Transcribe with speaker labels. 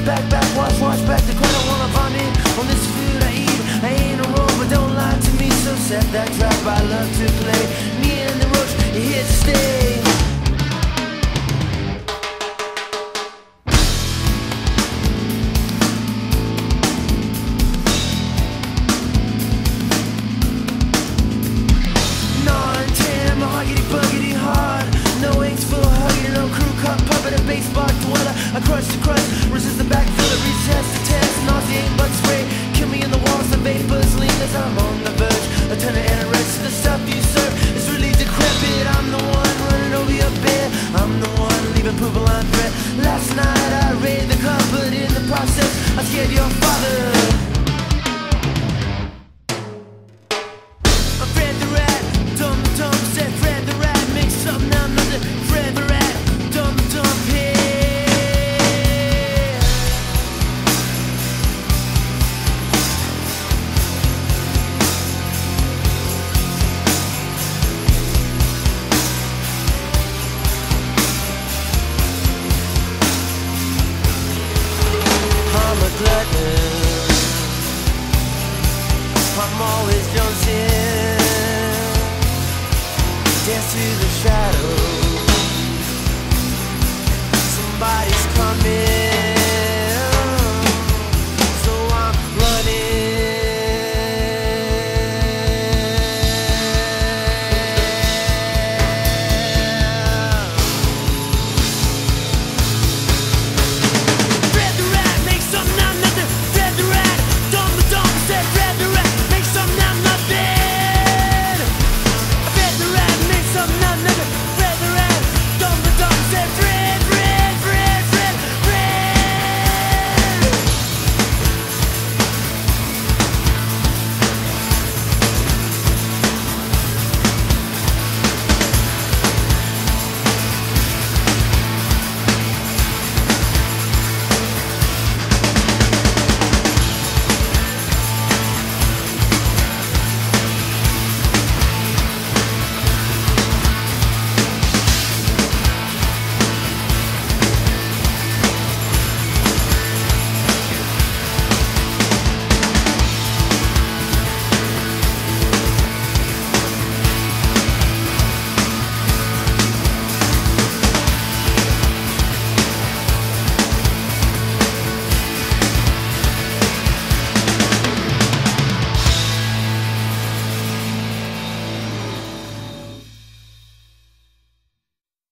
Speaker 1: wash back the crowd. I wanna vomit on this food I eat. I ain't a road, but don't lie to me. So set that trap, I love to play. Me and the roach, you here to stay. Buggity hard, no wings full of hugging, no crew cut puppet, a bass bar dweller. I crush the crust, resist the backfiller, retest the test, nauseating bug spray. Kill me in the walls, the vapors lean as I'm on the verge. I turn to anorexic, the stuff you serve is really decrepit. I'm the one running over your bed, I'm the one leaving poop a line threat. Last night I raided the club, but in the process I scared your father. I'm always dancing to the